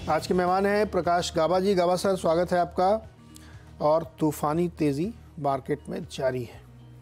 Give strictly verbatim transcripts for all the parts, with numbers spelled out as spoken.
आज के मेहमान हैं प्रकाश गाबा जी। गाबा सर, स्वागत है आपका। और तूफानी तेज़ी मार्केट में जारी है,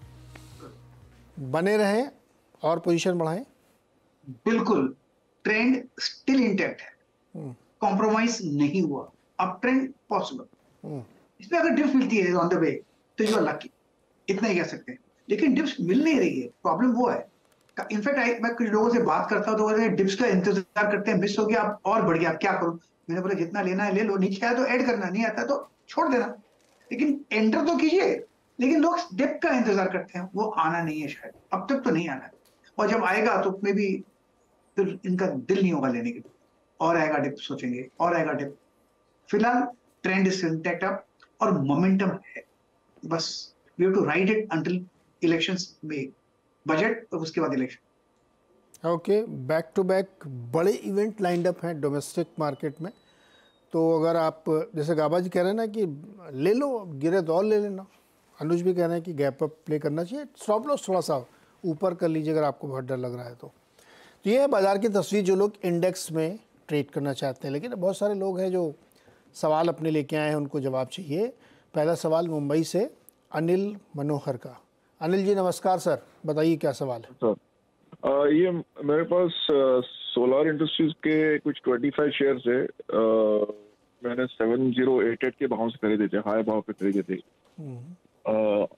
बने रहें और पोजीशन बढ़ाएं। बिल्कुल, ट्रेंड स्टिल इंटैक्ट है, कॉम्प्रोमाइज नहीं हुआ, अब ट्रेंड पॉसिबल। इसमें अगर डिप्स मिलती है ऑन द वे तो यू आर लकी, इतना ही कह सकते हैं। लेकिन डिप्स मिल नहीं रही है, प्रॉब्लम वो है। इनफैक्ट मैं कुछ लोगों से बात करता हूँ तो वो डिप्स का इंतजार करते हैं, मिस हो गया अब और बढ़ गया, अब क्या करूं। मैंने बोला जितना लेना है ले लो, नीचे आया तो ऐड करना, नहीं आता तो छोड़ देना, लेकिन एंटर तो कीजिए। लेकिन लोग डिप का इंतजार करते हैं, वो आना नहीं है शायद, अब तक तो नहीं आना है। और जब आएगा तो उसमें भी फिर इनका दिल नहीं होगा लेने के लिए, और आएगा डिप सोचेंगे, और आएगा डिप। फिलहाल ट्रेंड इज इंटैक्ट अप और मोमेंटम है, बस we have to ride it until elections में, बजट और उसके बाद election. Okay, back to back बड़े इवेंट लाइंड अप हैं डोमेस्टिक मार्केट में। तो अगर आप जैसे गाबा जी कह रहे हैं ना कि ले लो, गिरे तो और ले लेना। अनुज भी कह रहे हैं कि गैप अप प्ले करना चाहिए, स्टॉप लॉस थोड़ा सा ऊपर कर लीजिए अगर आपको बहुत डर लग रहा है तो। तो ये है बाजार की तस्वीर जो लोग इंडेक्स में ट्रेड करना चाहते हैं। लेकिन बहुत सारे लोग हैं जो सवाल अपने लेके आए हैं, उनको जवाब चाहिए। पहला सवाल मुंबई से अनिल मनोहर का। अनिल जी नमस्कार सर, बताइए क्या सवाल है। सर आ, ये मेरे पास सोलर इंडस्ट्रीज के कुछ पच्चीस शेयर्स है। आ, मैंने सेवन जीरो एट एट के भाव से खरीदे थे, हाई भाव पे खरीदे थे। आ,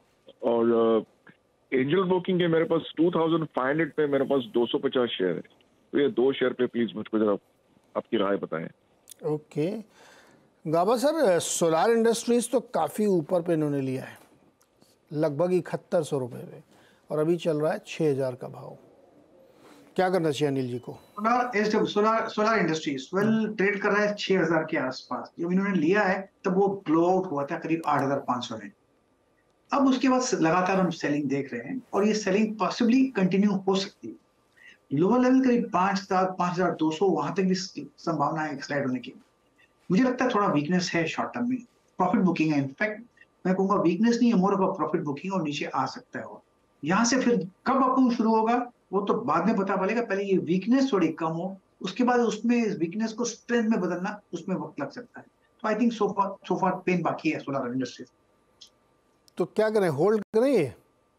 और एंजल ब्रोकिंग के मेरे पास टू थाउजेंड फाइव हंड्रेड पे मेरे पास दो सौ पचास शेयर है। तो ये दो शेयर पे प्लीज मुझको जरा आपकी राय बताएं। Okay Gaba sir, Solar Industries तो काफ़ी ऊपर पे इन्होंने लिया है, लगभग इकहत्तर सौ रुपये में, और अभी चल रहा है छः हज़ार का भाव। क्या करना चाहिए अनिल जी को? Solar Solar Solar Industries well trade कर रहा है छह हजार के आसपास। जब इन्होंने लिया है तब वो ब्लो आउट हुआ था करीब आठ हजार पांच सौ में। अब उसके बाद लगातार हम सेलिंग देख रहे हैं और ये सेलिंग पॉसिबली कंटिन्यू हो सकती है। लोअर लेवल करीब पांच हजार पांच हजार दो सौ वहां तक भी संभावना है स्लाइड होने की। मुझे लगता है थोड़ा वीकनेस है शॉर्ट टर्म में, प्रॉफिट बुकिंग है। इनफैक्ट मैं कहूंगा वीकनेस नहीं है, मोर ऑफ प्रॉफिट बुकिंग, और नीचे आ सकता है। और यहाँ से फिर कब अप शुरू होगा वो तो बाद में पता पड़ेगा, पहले ये वीकनेस थोड़ी कम हो, उसके बाद उसमें वीकनेस को स्ट्रेंथ में बदलना, उसमें वक्त लग सकता है। तो I think so far so far pen बाकी है सोलर इंडस्ट्री। तो क्या करें, होल्ड करें? ये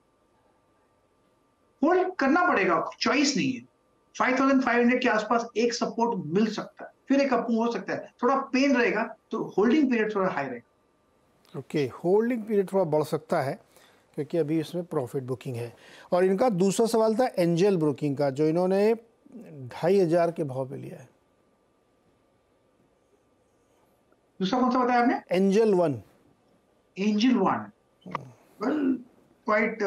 होल्ड करना पड़ेगा, चॉइस नहीं है। फाइव थाउजेंड फाइव हंड्रेड के आसपास एक सपोर्ट मिल सकता है, फिर एक अप हो सकता है, थोड़ा पेन रहेगा तो होल्डिंग पीरियड थोड़ा हाई रहेगा। ओके, होल्डिंग पीरियड थोड़ा बढ़ सकता है क्योंकि अभी इसमें प्रॉफिट बुकिंग है। और इनका दूसरा सवाल था एंजल ब्रोकिंग का, जो इन्होंने ढाई हजार के भाव पे लिया है। दूसरा कौन सा बताया आपने? Angel one. Angel one well quite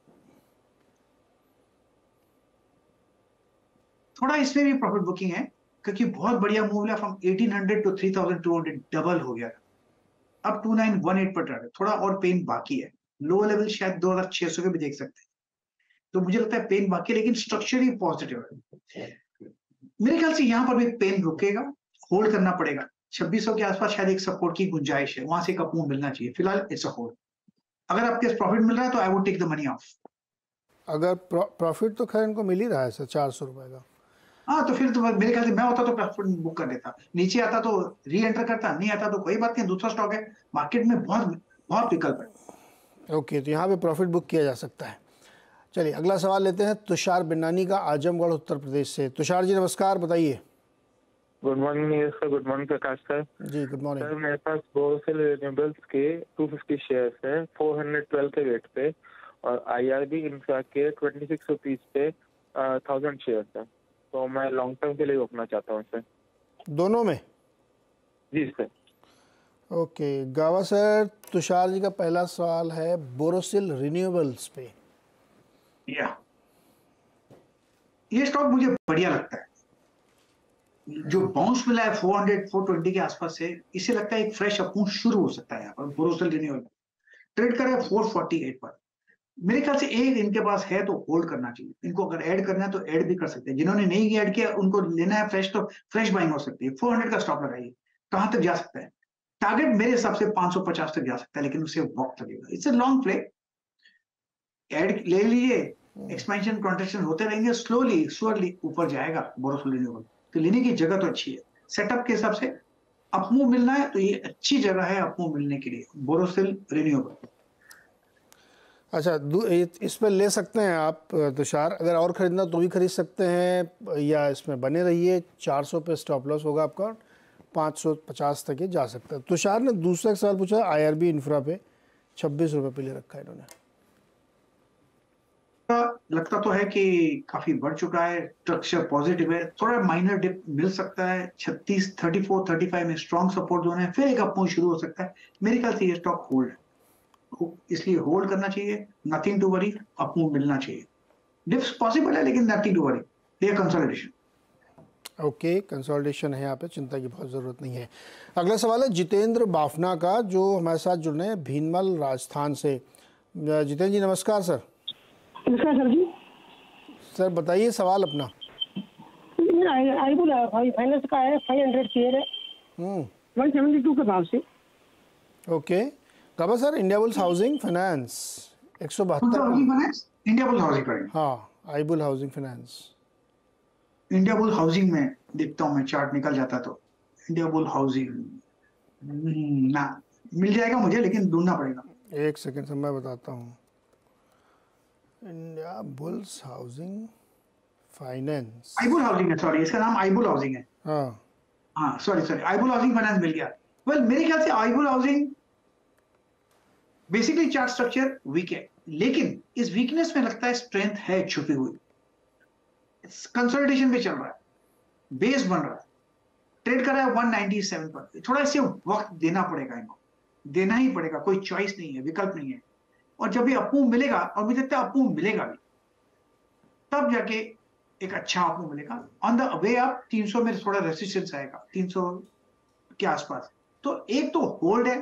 थोड़ा इसमें भी प्रॉफिट बुकिंग है क्योंकि बहुत बढ़िया मूव है, from eighteen hundred to three thousand two hundred double हो गया, अब टू नाइन वन एट पर ट्रेड है। थोड़ा और पेन बाकी है, लो लेवल शायद दो हजार छह सौ के भी देख सकते हैं। तो मुझे लगता है पेन बाकी है, लेकिन स्ट्रक्चरली पॉजिटिव है। मेरे ख्याल से यहाँ पर भी पेन रुकेगा, होल्ड करना पड़ेगा। छब्बीस सौ के आसपास शायद एक सपोर्ट की गुंजाइश है, वहां से एक अप मिलना चाहिए। फिलहाल इट्स अ होल्ड। अगर आपके पास प्रॉफिट मिल रहा है तो I would take the money off. अगर प्रॉफिट तो खैर इनको मिल ही रहा है सर, चार सौ रुपए का। हाँ तो फिर तो मेरे ख्याल से मैं होता तो प्रॉफिट बुक कर देता, नीचे आता तो री एंटर करता, नहीं आता तो कोई बात नहीं, दूसरा स्टॉक है। मार्केट में बहुत बहुत विकल्प है। ओके, तो यहाँ पे प्रॉफिट बुक किया जा सकता है। चलिए अगला सवाल लेते हैं तुषार बिन्नानी का, आजमगढ़ उत्तर प्रदेश से। तुषार जी नमस्कार, बताइए। Good morning sir. Good morning Prakash sir. जी गुड मॉर्निंग सर मेरे पास बोरोसिल रिन्यूएबल्स के टू फिफ्टी शेयर्स है फोर हंड्रेड ट्वेल्व के रेट पे, और आईआरबी इंफ्रा के ट्वेंटी सिक्स रुपीज पे थाउजेंड शेयर्स है। तो मैं लॉन्ग टर्म के लिए रोकना चाहता हूँ सर। दोनों में? जी sir. Okay Gaba sir, Tushar ji का पहला सवाल है बोरोसिल रिन्यूएबल्स पे। या ये स्टॉक मुझे बढ़िया लगता है, जो बाउंस मिला है फोर हंड्रेड फोर ट्वेंटी के आसपास से, इसे लगता है एक फ्रेश अप शुरू हो सकता है। यहाँ पर बोरोसिल रिन्यूएबल ट्रेड कर रहा है फोर फोर्टी एट पर। मेरे ख्याल से एक इनके पास है तो होल्ड करना चाहिए। इनको अगर ऐड करना है तो ऐड भी कर सकते हैं, जिन्होंने नहीं ऐड किया उनको लेना है फ्रेश तो फ्रेश बाइंग हो सकती है। फोर हंड्रेड का स्टॉप लगाइए। कहां तक जा सकता है? टारगेट मेरे हिसाब से पांच सौ पचास तक जा सकता है, लेकिन उसे वक्त लगेगा। It's a long play. Add ले लीजिए, एक्सपेंशन कॉन्ट्रेक्शन होते रहेंगे, स्लोली स्लोली ऊपर जाएगा बोरोसिल रिन्यूएबल। तो लेने की जगह तो अच्छी है, सेटअप के हिसाब से अपमूव मिलना है तो ये अच्छी जगह है अपमूव मिलने के लिए, बोरोसिल रिन्यूएबल। अच्छा, इसमें ले सकते हैं आप तुषार, अगर और खरीदना तो भी खरीद सकते हैं, या इसमें बने रहिए। चार सौ पे स्टॉप लॉस होगा आपका, पाँच सौ पचास तक ये जा सकता है। तुषार ने दूसरा सवाल पूछा आईआरबी इंफ्रा पे, छब्बीस रुपये पे ले रखा है इन्होंने। लगता तो है कि काफी बढ़ चुका है, स्ट्रक्चर पॉजिटिव है, थोड़ा माइनर डिप मिल सकता है। छत्तीस, थर्टी फोर, थर्टी फाइव में स्ट्रॉन्ग सपोर्ट जोन है, फिर एक अपमूव शुरू हो सकता है। मेरे ख्याल से ये स्टॉक होल्ड है, इसलिए होल्ड करना चाहिए, नथिंग टू वरी, अपमूव मिलना चाहिए। डिप्स पॉसिबल है लेकिन नथिंग टू वरी, ये कंसोलिडेशन। ओके, कंसोलिडेशन है यहाँ पे, चिंता की बहुत ज़रूरत नहीं है। अगला सवाल है जितेंद्र बाफना का, जो हमारे साथ जुड़े हैं भीनमल राजस्थान से। जितेंद्र जी नमस्कार सर। नमस्कार सर जी। सर बताइए सवाल अपना। आईबुल फाइनेंस का है, फाइव हंड्रेड शेयर है, वन सेवेंटी टू के भाव से। ओके, कब है सर? इंडियाबुल्स हाउसिंग फाइनेंस एक सौ बहत्तर। इंडियाबुल हाउसिंग, हाँ Ibull housing finance. Indiabull housing में देखता हूँ मैं, चार्ट निकल जाता तो इंडियाबुल हाउसिंग ना मिल जाएगा मुझे, लेकिन ढूंढना पड़ेगा। एक सेकंड से मैं बताता हूँ। Indiabulls housing finance, Ibull housing है, सॉरी इसका नाम आईबुल हाउसिंग है। हाँ हाँ sorry sorry Ibull housing finance मिल गया। वेल well, मेरे ख्याल से Ibull housing basically chart structure weak है, लेकिन इस वीकनेस में लगता है स्ट्रेंथ है छुपी हुई। कंसोलिडेशन पे चल रहा है, बेस बन रहा है, ट्रेड कर रहा है वन नाइंटी सेवन पर। थोड़ा इसे वक्त देना पड़ेगा, इनको देना ही पड़ेगा, कोई चॉइस नहीं है, विकल्प नहीं है। और जब भी अपमूव मिलेगा, और मुझे लगता है अपमूव मिलेगा भी, तब जाके एक अच्छा अपमूव मिलेगा। ऑन द वे अप तीन सौ में थोड़ा रेसिस्टेंस आएगा, तीन सौ के आसपास। तो एक तो होल्ड है,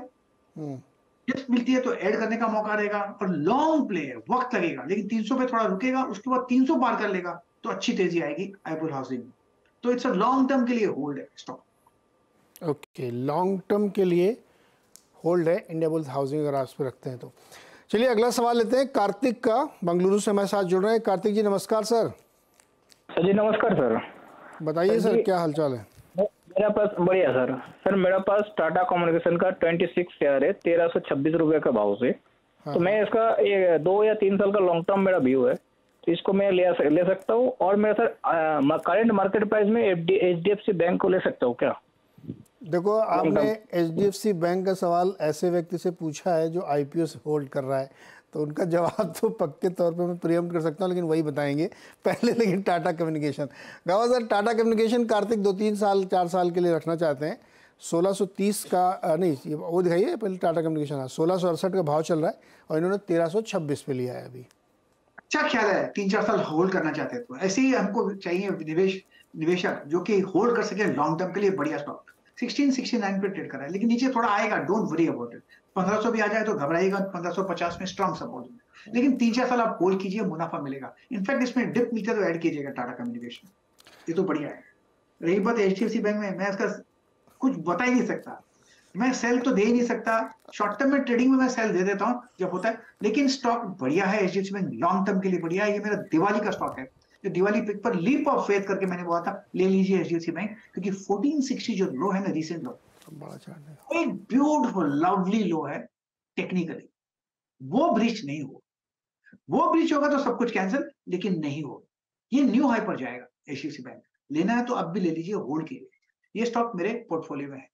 जब मिलती है तो ऐड करने का मौका रहेगा, और लॉन्ग प्ले है, वक्त लगेगा, लेकिन तीन सौ पे थोड़ा रुकेगा, उसके बाद तीन सौ पार कर लेगा तो अच्छी तेजी आएगी आईबुल हाउसिंग में। तो इट्स अ लॉन्ग टर्म के लिए होल्ड है स्टॉक। ओके, लॉन्ग टर्म के लिए होल्ड है इंडियाबुल्स हाउसिंग, अगर आप इस पर रखते हैं तो। चलिए अगला सवाल लेते हैं कार्तिक का, बेंगलुरु से हमारे साथ जुड़ रहे हैं। कार्तिक जी नमस्कार सर। सर जी नमस्कार सर। बताइए सर, क्या हालचाल है? मेरा पास बढ़िया सर। सर मेरा पास टाटा कम्युनिकेशन का छब्बीस शेयर है, तेरह सौ छब्बीस रुपए का भाव से। हाँ। तो मैं इसका ये दो या तीन साल का लॉन्ग टर्म मेरा व्यू है, तो इसको मैं ले ले सकता हूँ। और मैं सर करंट मार्केट प्राइस में H D F C bank को ले सकता हूँ क्या? देखो, आपने H D F C bank का सवाल ऐसे व्यक्ति से पूछा है जो आई पी ओ से होल्ड कर रहा है, तो उनका जवाब तो पक्के तौर पे मैं प्रियम कर सकता हूँ, लेकिन वही बताएंगे पहले। लेकिन Tata communication, Gaba sir Tata communication Kartik दो तीन साल चार साल के लिए रखना चाहते हैं। सोलह सौ तीस का नहीं, वो दिखाइए पहले टाटा कम्युनिकेशन। हाँ, सोलह सौ अड़सठ का भाव चल रहा है और इन्होंने तेरह सौ छब्बीस पे लिया है अभी। अच्छा ख्याल है, तीन चार साल होल्ड करना चाहते हैं तो ऐसे ही हमको चाहिए निवेश निवेशक जो कि होल्ड कर सके लॉन्ग टर्म के लिए। बढ़िया स्टॉक सिक्सटीन सिक्सटी नाइन पे ट्रेड कर रहा है, लेकिन नीचे थोड़ा आएगा, डोंट वरी अबाउट इट। पंद्रह सौ भी आ जाए तो घबराइएगा, पंद्रह सौ पचास में स्ट्रॉन्ग सपोर्ट है, लेकिन तीन चार साल आप होल्ड कीजिए, मुनाफा मिलेगा। इनफैक्ट इसमें डिप मिलते तो ऐड कीजिएगा टाटा कम्युनिकेशन, ये तो बढ़िया है। रही बात H D F C bank में, मैं इसका कुछ बता ही नहीं सकता, मैं सेल तो दे ही नहीं सकता। शॉर्ट टर्म में ट्रेडिंग में मैं सेल दे देता हूँ जब होता है, लेकिन स्टॉक बढ़िया है H D F C bank, long term के लिए बढ़िया है। ये मेरा दिवाली का स्टॉक है, जो दिवाली पिक पर लीप ऑफ फेथ करके मैंने बोला था ले लीजिए H D F C bank, क्योंकि फोर्टीन सिक्सटी जो लो है ना, रिसेंट लो, एक ब्यूटीफुल लवली लो है टेक्निकली, वो ब्रीच नहीं हो। वो ब्रीच होगा तो सब कुछ कैंसिल, लेकिन नहीं हो, ये न्यू हाई पर जाएगा H D F C bank. लेना है तो अब भी ले लीजिए, होल्ड कीजिए, ये स्टॉक मेरे पोर्टफोलियो में है।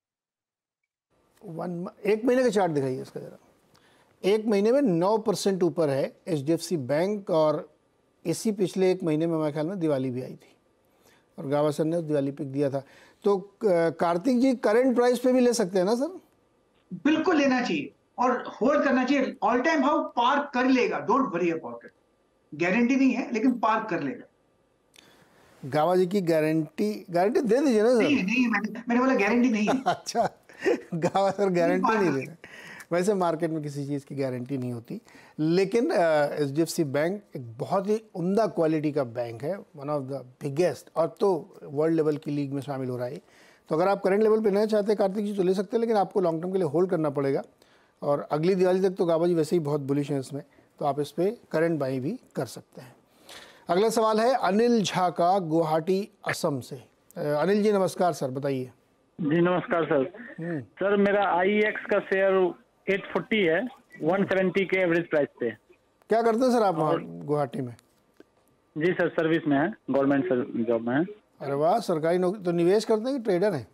वन एक महीने का चार्ट दिखाइए इसका जरा। एक महीने में नौ परसेंट ऊपर है H D F C bank, और इसी पिछले एक महीने में मेरे ख्याल में दिवाली भी आई थी और गावा सर ने दिवाली पिक दिया था। तो कार्तिक जी करंट प्राइस पे भी ले सकते हैं ना सर? बिल्कुल लेना चाहिए और होल्ड करना चाहिए। ऑल टाइम हाउ पार कर लेगा, don't worry about it. Guarantee नहीं है लेकिन पार कर लेगा। गावा जी की गारंटी गारंटी दे दीजिए ना सर। नहीं नहीं मैंने मैंने बोला गारंटी नहीं है। अच्छा, गावा सर गारंटी नहीं दे रहे। वैसे मार्केट में किसी चीज़ की गारंटी नहीं होती, लेकिन H D F C bank एक बहुत ही उम्दा क्वालिटी का बैंक है, वन ऑफ द बिगेस्ट, और तो वर्ल्ड लेवल की लीग में शामिल हो रहा है। तो अगर आप करंट लेवल पे लेना चाहते हैं कार्तिक जी तो ले सकते हैं, लेकिन आपको लॉन्ग टर्म के लिए होल्ड करना पड़ेगा। और अगली दिवाली तक तो गावा जी वैसे ही बहुत बुलिश हैं इसमें, तो आप इस पर करंट बाई भी कर सकते हैं। अगला सवाल है अनिल झा का, गुवाहाटी असम से। अनिल जी नमस्कार सर, बताइए। जी नमस्कार सर। सर मेरा आई एक्स का शेयर आठ सौ चालीस है, एक सौ सत्तर के एवरेज प्राइस पे। क्या करते हैं सर आप वहाँ गुवाहाटी में? जी सर सर्विस में है, गवर्नमेंट जॉब में है। अरे वाह, सरकारी नौकरी। तो निवेश करते हैं कि ट्रेडर हैं?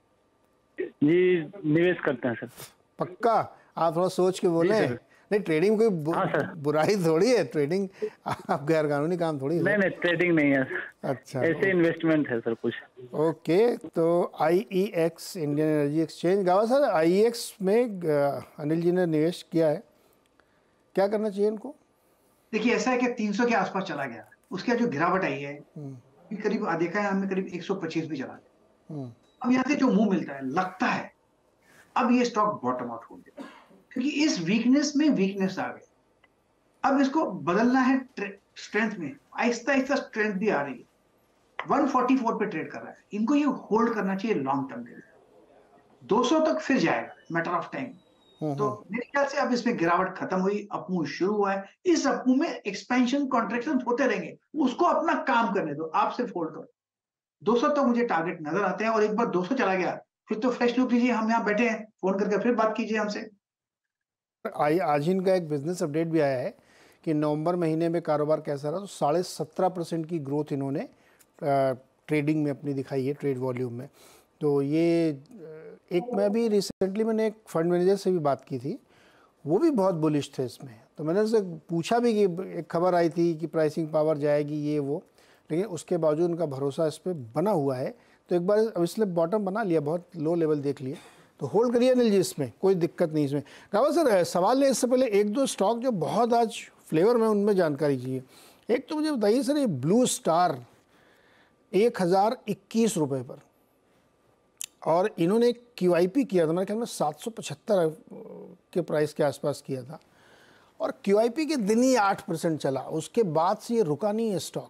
जी निवेश करते हैं सर। पक्का? आप थोड़ा सोच के बोले। नहीं, ट्रेडिंग कोई बु, हाँ सर। बुराई थोड़ी है। ट्रेडिंग आप गैर कानूनी काम थोड़ी है। नहीं नहीं ट्रेडिंग नहीं है। अच्छा, ऐसे इन्वेस्टमेंट है सर कुछ। ओके। तो I E X Indian energy exchange, Gaba sir I E X में अनिल जी ने निवेश किया है, क्या करना चाहिए इनको? देखिए ऐसा है कि तीन सौ के आसपास चला गया, उसके जो गिरावट आई है करीब देखा है हमने करीब एक सौ पच्चीस भी चला गया। अब यहाँ से जो मुंह मिलता है, लगता है अब ये स्टॉक बॉटम आउट हो गया, क्योंकि इस वीकनेस में वीकनेस आ गई। अब इसको बदलना है स्ट्रेंथ में, आहिस्ता आहिस्ता स्ट्रेंथ भी आ रही है। एक सौ चौवालीस पे ट्रेड कर रहा है, इनको ये होल्ड करना चाहिए लॉन्ग टर्म के लिए। दो सौ तक फिर जाएगा, मैटर ऑफ टाइम। तो मेरे ख्याल से अब इसमें गिरावट खत्म हुई, अपमूव शुरू हुआ है। इस अपमूव में एक्सपेंशन कॉन्ट्रैक्शन होते रहेंगे, उसको अपना काम करने दो, आप सिर्फ होल्ड करो। दो सौ तो मुझे टारगेट नजर आते हैं, और एक बार दो सौ चला गया फिर तो फ्रेश लुक लीजिए, हम यहाँ बैठे हैं, फोन करके फिर बात कीजिए हमसे। आई आज इनका एक बिजनेस अपडेट भी आया है कि नवंबर महीने में कारोबार कैसा रहा, तो साढ़े सत्रह परसेंट की ग्रोथ इन्होंने ट्रेडिंग में अपनी दिखाई है, ट्रेड वॉल्यूम में। तो ये एक, मैं भी रिसेंटली मैंने एक फंड मैनेजर से भी बात की थी, वो भी बहुत बुलिश थे इसमें। तो मैंने उससे पूछा भी कि एक खबर आई थी कि प्राइसिंग पावर जाएगी ये वो, लेकिन उसके बावजूद उनका भरोसा इस पर बना हुआ है। तो एक बार अब इसलिए बॉटम बना लिया, बहुत लो लेवल देख लिए, तो होल्ड करिए अनिल जी, इसमें कोई दिक्कत नहीं। इसमें गावा सर सवाल है, इससे पहले एक दो स्टॉक जो बहुत आज फ्लेवर में, उनमें जानकारी चाहिए। एक तो मुझे बताइए सर, ये ब्लू स्टार एक हज़ार इक्कीस रुपये पर, और इन्होंने एक क्यू आई पी किया था मेरे ख्याल में सात सौ पचहत्तर के प्राइस के आसपास किया था, और क्यू आई पी के दिन ही आठ परसेंट चला, उसके बाद से ये रुका नहीं है स्टॉक।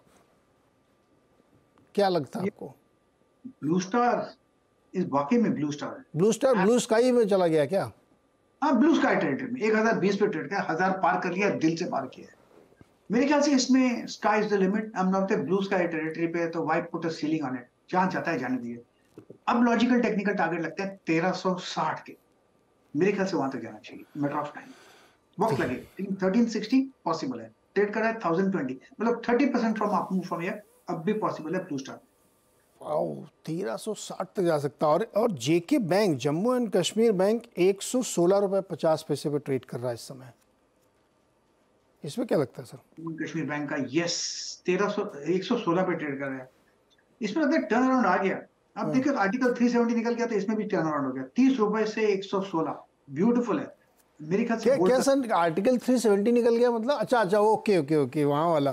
क्या लगता है आपको? ब्लू स्टार इस वाकई में ब्लू स्टार है। ब्लू स्टार ब्लू स्काई में चला गया क्या? हाँ ब्लू स्काई टेरिटरी में एक हजार बीस पे ट्रेड किया, हजार पार कर लिया, दिल से पार किया। मेरे ख्याल से इसमें स्काई इज द लिमिट। हम लोग ब्लू स्काई टेरिटरी पे, तो why put a ceiling on it, जहां चाहता है जाने दिए। अब लॉजिकल टेक्निकल टारगेट लगते हैं तेरह सौ साठ के, मेरे ख्याल से वहां तक जाना चाहिए, मैटर ऑफ टाइम। वक्त लगे, लेकिन थर्टीन सिक्सटी पॉसिबल है। ट्रेड कर रहा है थाउजेंड ट्वेंटी, मतलब thirty percent from up move from here, अब भी पॉसिबल है ब्लू स्टार। तेरह सौ साठ तक जा सकता है। और और JK bank, Jammu and Kashmir bank एक सौ सोलह रुपये पचास पैसे पे ट्रेड कर रहा है इस समय, इसमें क्या लगता है सर? जम्मू कश्मीर बैंक का यस तेरह सौ एक सौ सोलह पे ट्रेड कर रहा है, इसमें लगता है टर्न अराउंड आ गया। अब देखिए आर्टिकल तीन सौ सत्तर निकल गया, तो इसमें भी टर्न अराउंड हो गया, तीस रुपए से एक सौ सोलह, ब्यूटीफुल है मेरे ख्याल से। क्या सर आर्टिकल तीन सौ सत्तर निकल गया मतलब? अच्छा अच्छा, ओके ओके ओके, वहाँ वाला।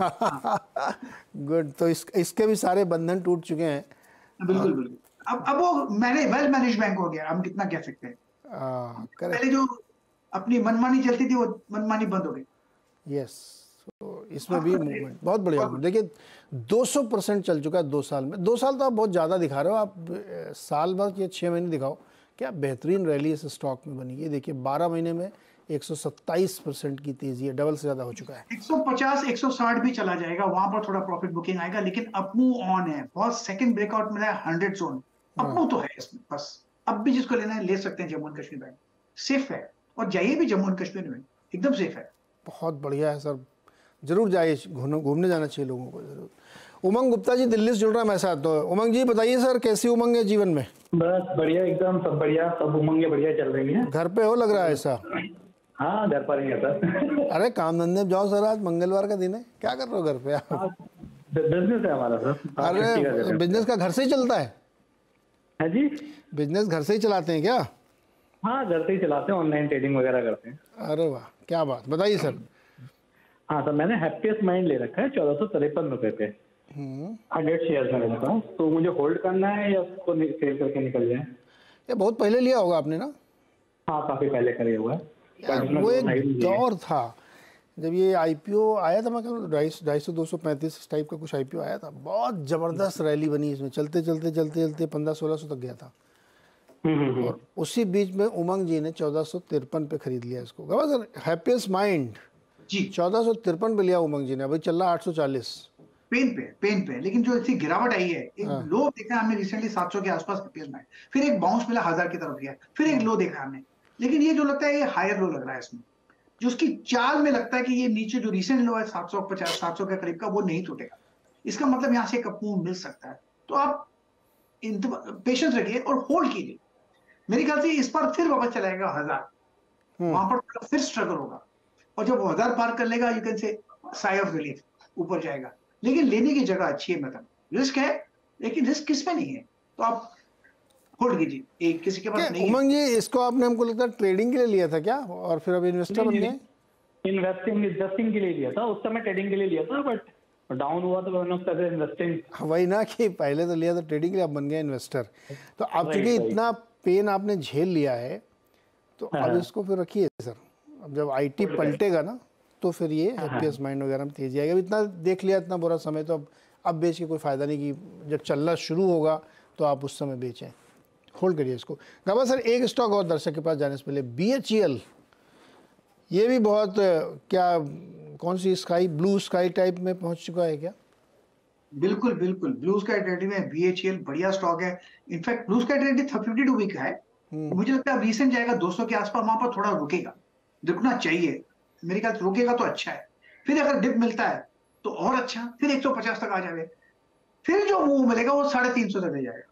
गुड। तो इस इसके भी सारे बंधन टूट चुके हैं। बिल्कुल बिल्कुल। अब अब वो मैंने वेल मैनेज बैंक हो गया, हम कितना कह सकते हैं। पहले जो अपनी मनमानी चलती थी, वो मनमानी बंद हो गई। यस, तो इसमें भी मूवमेंट बहुत बढ़िया। देखिए दो सौ परसेंट चल चुका है दो साल में। दो साल तो आप बहुत ज़्यादा दिखा रहे हो, आप साल भर या छः महीने दिखाओ, क्या बेहतरीन रैली इस स्टॉक में बनी है। देखिए बारह महीने में एक सौ सत्ताईस परसेंट की तेजी है, डबल से ज़्यादा हो चुका है। एक सौ पचास एक सौ साठ भी चला जाएगा, वहां पर थोड़ा प्रॉफिट बुकिंग आएगा, लेकिन अपमूव ऑन है, बहुत सेकंड ब्रेकआउट मिला है हंड्रेड जोन, अपमूव तो है इसमें बस। अब भी जिसको लेना है ले सकते हैं, Jammu and Kashmir bank safe है, और जाइए भी जम्मू एंड कश्मीर में, एकदम सेफ है। बहुत बढ़िया है सर, जरूर जाइए, घूमने जाना चाहिए लोगों को जरूर। उमंग गुप्ता जी दिल्ली से जुड़ रहा है मेरे साथ। तो उमंग जी बताइए सर, कैसी उमंग है जीवन में? बस बढ़िया, एकदम सब बढ़िया, सब उमंगे बढ़िया चल रही है। घर पे हो लग रहा है ऐसा? हाँ घर पर ही है सर। अरे काम धंधे में जाओ सर, आज मंगलवार का दिन है, क्या कर रहे हो घर पे आप? बिजनेस है हमारा सर। अरे बिजनेस का घर से ही चलता है? है जी, बिजनेस घर से ही चलाते हैं क्या? हाँ घर से ही चलाते हैं, ऑनलाइन ट्रेडिंग वगैरह करते हैं। अरे वाह, क्या बात, बताइए सर। हाँ सर, मैंने हैप्पीएस्ट माइंड ले रखा है चौदह सौ तिरपन रुपए पे, हंड्रेड शेयर में लेता हूँ। तो मुझे होल्ड करना है या उसको सेल करके निकल जाए? ये बहुत पहले लिया होगा आपने ना? हाँ काफी पहले करे हुआ है। वो एक दौर था जब ये आईपीओ आया था, मैं कहूँ ढाई सौ दो सौ पैंतीस इस टाइप का कुछ आईपीओ आया था, बहुत जबरदस्त रैली बनी इसमें, चलते चलते चलते चलते पंद्रह सोलह सौ तक गया था। और उसी बीच में उमंग जी ने चौदह सौ तिरपन पे खरीद लिया इसको। गवा सर, हैप्पीएस्ट माइंड जी चौदह सौ तिरपन पे लिया उमंग जी ने, अभी चल रहा आठ सौ चालीस। पेन पे पेन पे, लेकिन जो ऐसी गिरावट आई है, एक लो देखा हमने रिसेंटली सात सौ के आसपास पेस में, फिर एक बाउंस मिला हजार की तरफ गया, फिर एक लो देखा हमने, लेकिन ये जो लगता है ये हायर लो लग रहा है इसमें, जो उसकी चाल में लगता है कि ये नीचे जो रिसेंट लो है सात सौ पचास सात सौ के करीब का वो नहीं टूटेगा, इसका मतलब यहाँ से एक अप मूव मिल सकता है। तो आप पेशेंस रखिए और होल्ड कीजिए। मेरे ख्याल से इस बार फिर वापस चलाएगा हजार, वहां पर फिर स्ट्रगल होगा, और जब वो हजार पार कर लेगा you can say sigh of relief, ऊपर जाएगा। लेकिन लेने की जगह अच्छी है, मतलब रिस्क है लेकिन रिस्क किसमें नहीं है, तो आप होल्ड कीजिए, एक किसी के पास नहीं। उमंग जी, इसको आपने हमको लगता है ट्रेडिंग के लिए लिया था क्या, और फिर अब इन्वेस्टर बन गए? इन्वेस्टिंग इन्वेस्टिंग के लिए लिया था उस समय, ट्रेडिंग के लिए लिया था, बट डाउन हुआ तो मैंने उसका इन्वेस्टिंग। वही ना कि पहले तो लिया था ट्रेडिंग के लिए, अब बन गया इन्वेस्टर। तो अब चूंकि इतना पेन आपने झेल लिया है तो अब इसको फिर रखिए सर, अब जब आईटी पलटेगा ना तो फिर ये हैप्पीएस्ट माइंड वगैरह में तेजी आएगी। इतना देख लिया, इतना बुरा समय, तो अब अब बेच के कोई फायदा नहीं, कि जब चलना शुरू होगा तो आप उस समय बेचें। होल्ड करिए इसको। गाबा सर, एक स्टॉक और दर्शक के पास जाने से पहले, बीएचईएल, ये भी बहुत क्या कौन सी स्काई ब्लू स्काई टाइप में पहुंच चुका है क्या? बिल्कुल बिल्कुल, ब्लू स्काई ट्रेडिंग में बीएचईएल बढ़िया स्टॉक है। In fact blue sky trading fifty two week है, मुझे लगता है रिसेंट जाएगा दो सौ के आसपास, वहां पर थोड़ा रुकेगा, रुकना चाहिए मेरे ख्याल से, रुकेगा तो अच्छा है। फिर अगर डिप मिलता है तो और अच्छा, फिर एक सौ पचास तक आ जाए, फिर जो मूव मिलेगा वो साढ़े तीन सौ तक ले जाएगा।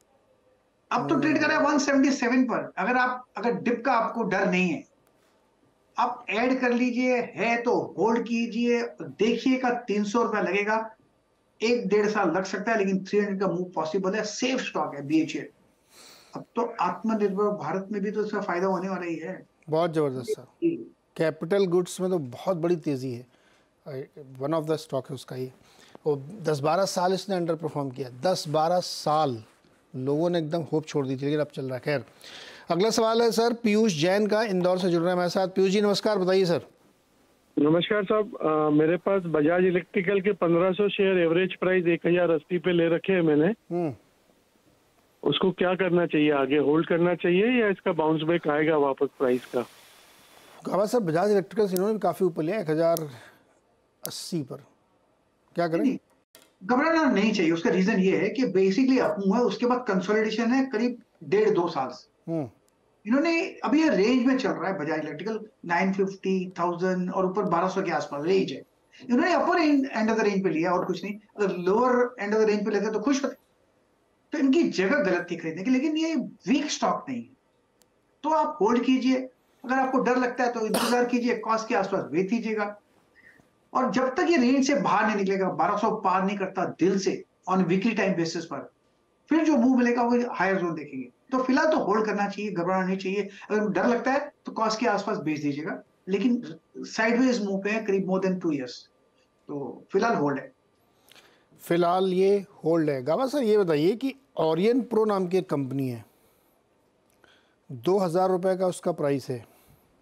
अब तो ट्रेड कर रहा है एक सौ सतहत्तर पर, अगर आप अगर डिप का आपको डर नहीं है, आप ऐड कर लीजिए, है तो होल्ड कीजिए, देखिएगा तीन सौ रुपया लगेगा, एक डेढ़ साल लग सकता है, लेकिन तीन सौ का मूव पॉसिबल है। सेफ स्टॉक है बीएचईएल। अब तो आत्मनिर्भर भारत में भी तो इसका फायदा होने वाला ही है। बहुत जबरदस्त सर, कैपिटल गुड्स में तो बहुत बड़ी तेजी है, वन ऑफ द स्टॉक है उसका ही। वो दस बारह साल इसने अंडर परफॉर्म किया, दस बारह साल लोगों ने एकदम होप छोड़ दी थी, लेकिन अब चल रहा है। खैर, अगला सवाल है सर पीयूष जैन का, इंदौर से जुड़ रहे हैं हमारे साथ। पीयूष जी नमस्कार, बताइए सर। नमस्कार साहब, आ, मेरे पास बजाज इलेक्ट्रिकल के पंद्रह सौ शेयर एवरेज प्राइस एक हजार अस्सी पे ले रखे हैं मैंने, उसको क्या करना चाहिए, आगे होल्ड करना चाहिए या इसका बाउंस बैक आएगा वापस प्राइस का? गाबा सर, बजाज इलेक्ट्रिकल इन्होंने भी काफी ऊपर लिया एक हजार अस्सी पर, क्या करें? घबराना नहीं चाहिए। उसका रीजन ये है कि बेसिकली अपमूव है, उसके बाद कंसोलिडेशन है करीब डेढ़ दो साल से। इन्होंने अभी ये रेंज में चल रहा है Bajaj electrical, nine fifty thousand और ऊपर बारह सौ के आसपास रेंज है। इन्होंने upper end of the range पे लिया और कुछ नहीं, अगर lower end of the range पे लेते तो खुश होते। तो इनकी जगह गलत थी खरीदने की, लेकिन ये वीक स्टॉक नहीं है, तो आप होल्ड कीजिए। अगर आपको डर लगता है तो इंतजार कीजिए, कॉस्ट के आसपास बेच दीजिएगा, और जब तक ये रेंज से बाहर नहीं निकलेगा, बारह सौ पार नहीं करता दिल से ऑन वीकली टाइम बेसिस पर, फिर जो मूव मिलेगा वो हायर जोन देखेंगे। तो फिलहाल तो होल्ड करना चाहिए, घबराना नहीं चाहिए। अगर डर लगता है तो कॉस्ट के आसपास बेच दीजिएगा, लेकिन साइडवेज मूव पे है करीब मोर देन टू इयर्स, तो फिलहाल होल्ड है। फिलहाल ये होल्ड है। गाबा सर, ये बताइए कि ओरियन प्रो नाम की एक कंपनी है, दो हजार रुपए का उसका प्राइस है।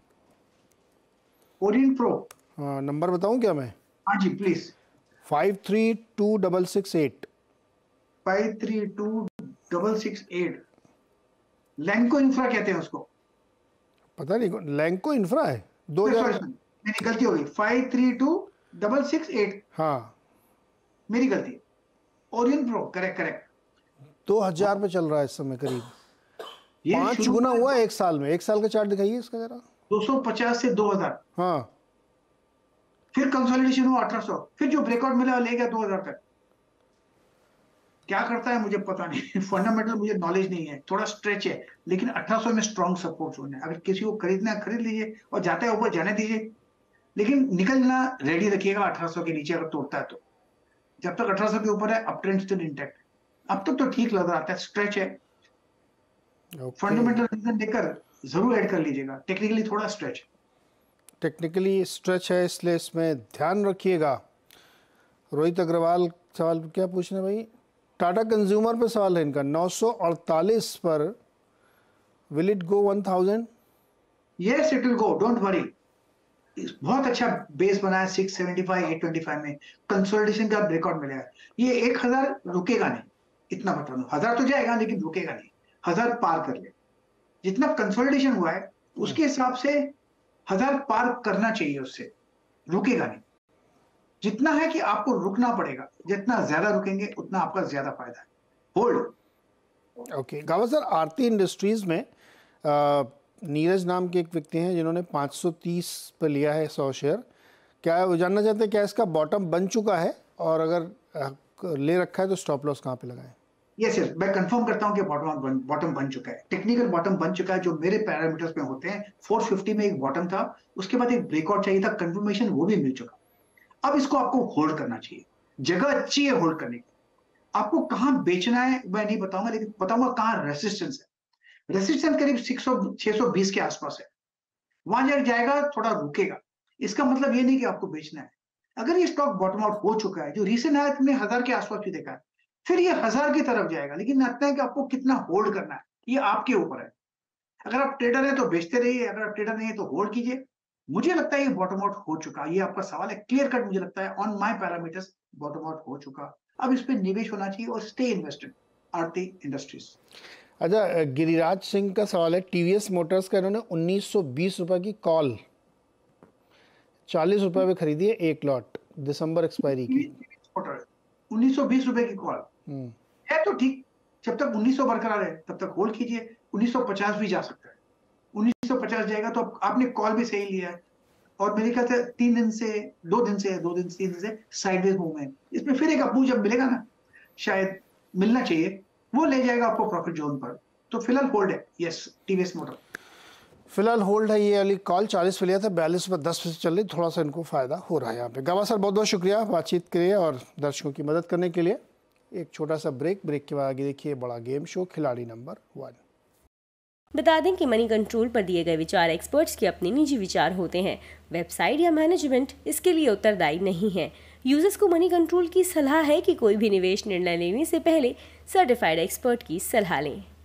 Orion pro? हाँ, नंबर बताऊं क्या मैं? हाँ जी please. Five three two double six eight five three two double six eight Lanco infra कहते हैं उसको, पता नहीं, लैंको इंफ्रा है। दो हजार मेरी गलती होगी, five three two double six eight, हाँ मेरी गलती। Orion pro, correct correct. दो हजार पे चल रहा है इस समय, करीब पांच गुना हुआ है एक साल में। एक साल का चार्ट दिखाइए इसका जरा। दो सौ पचास से दो हजार, हाँ, फिर कंसोलिडेशन हुआ अठारह सौ, फिर जो ब्रेकआउट मिला ले गया दो हजार तक। क्या करता है मुझे पता नहीं, फंडामेंटल मुझे नॉलेज नहीं है, थोड़ा स्ट्रेच है, लेकिन अठारह सौ में स्ट्रॉन्ग सपोर्ट जोन है। अगर किसी को खरीदना है खरीद लीजिए, और जाता है ऊपर जाने दीजिए, लेकिन निकलना रेडी रखिएगा अठारह सौ के नीचे अगर तोड़ता है तो। जब तक अठारह सौ के ऊपर है अप ट्रेंड स्टिल इंटैक्ट। अब तक तो ठीक लग रहा था, स्ट्रेच है। फंडामेंटल रीजन देखकर जरूर ऐड कर लीजिएगा, टेक्निकली थोड़ा स्ट्रेच टेक्निकली स्ट्रेच है, इसलिए इसमें ध्यान रखिएगा। रोहित अग्रवाल सवाल क्या पूछ रहे हैं भाई? टाटा कंज्यूमर पे सवाल है इनका, नौ सौ अड़तालीस पर will it go one thousand? Yes it will go, don't worry. बहुत अच्छा बेस बना है six seventy five, eight twenty five में, कंसोलिडेशन का ब्रेकआउट मिला है। ये एक हजार रुकेगा नहीं, इतना बता दो। हजार तो जाएगा लेकिन रुकेगा नहीं, हजार पार कर ले। जितना कंसोलिडेशन हुआ है उसके हिसाब से हजार पार करना चाहिए, उससे रुकेगा नहीं। जितना है कि आपको रुकना पड़ेगा, जितना ज्यादा रुकेंगे उतना आपका ज्यादा फायदा है। Hold. Okay Gaba sir, Aarti industries में आ, नीरज नाम के एक व्यक्ति हैं जिन्होंने पाँच सौ तीस पर लिया है सौ शेयर। क्या वो जानना चाहते हैं क्या इसका बॉटम बन चुका है, और अगर आ, ले रखा है तो स्टॉप लॉस कहाँ पे लगाएं? यस यस, मैं कंफर्म करता हूं कि बॉटम बन बॉटम बन चुका है, टेक्निकल बॉटम बन चुका है। जो मेरे पैरामीटर्स में होते हैं, चार सौ पचास में एक बॉटम था, उसके बाद एक ब्रेकआउट चाहिए था, कंफर्मेशन वो भी मिल चुका। अब इसको आपको होल्ड करना चाहिए, जगह अच्छी है होल्ड करने की। आपको कहां बेचना है मैं नहीं बताऊंगा, लेकिन बताऊंगा कहां रेसिस्टेंस है। रेसिस्टेंस करीब छह सौ बीस के आसपास है, वहां जब जाएगा थोड़ा रुकेगा। इसका मतलब ये नहीं कि आपको बेचना है। अगर ये स्टॉक बॉटम आउट हो चुका है, जो रिसेंट है तुमने हजार के आसपास भी देखा है, फिर ये हजार की तरफ जाएगा, लेकिन लगता है कि आपको कितना होल्ड करना है ये आपके ऊपर है। अगर आप ट्रेडर हैं तो बेचते रहिए, अगर आप ट्रेडर नहीं है तो होल्ड कीजिए। मुझे लगता है ये बॉटम आउट हो चुका, ये आपका सवाल है क्लियर कट। मुझे लगता है on my parameters bottom out हो चुका, अब इस पे निवेश होना चाहिए और स्टे इन्वेस्टेड आरती इंडस्ट्रीज। अच्छा, गिरिराज सिंह का सवाल है, टीवीएस मोटर्स का इन्होंने उन्नीस सौ बीस रुपए की कॉल चालीस रुपए में खरीदी है, एक लॉट, दिसंबर एक्सपायरी की। उन्नीस सौ बीस रुपए की कॉल है तो ठीक, जब तक उन्नीस सौ बरकरार है तब तक होल्ड कीजिए। उन्नीस सौ पचास भी जा सकता है, उन्नीस सौ पचास जाएगा तो आपने कॉल भी सही लिया है। और मेरे ख्याल से तीन दिन से दो दिन से दो दिन तीन दिन से साइडवेज मूव है, इसमें फिर एक अपू जब मिलेगा ना, शायद मिलना चाहिए, वो ले जाएगा आपको प्रॉफिट जोन पर। तो फिलहाल होल्ड है, यस टीवीएस मोटर फिलहाल होल्ड है। ये वाली कॉल चालीस पे लिया था, बयालीस पर दस पे चल रही, थोड़ा सा इनको फायदा हो रहा है यहाँ पे। गावा सर बहुत बहुत शुक्रिया बातचीत के लिए और दर्शकों की मदद करने के लिए। एक छोटा सा ब्रेक, ब्रेक के बाद आगे देखिए बड़ा गेम शो खिलाड़ी नंबर वन। बता दें कि मनी कंट्रोल पर दिए गए विचार एक्सपर्ट्स के अपने निजी विचार होते हैं। वेबसाइट या मैनेजमेंट इसके लिए उत्तरदायी नहीं है। यूजर्स को मनी कंट्रोल की सलाह है कि कोई भी निवेश निर्णय लेने से पहले सर्टिफाइड एक्सपर्ट की सलाह लें।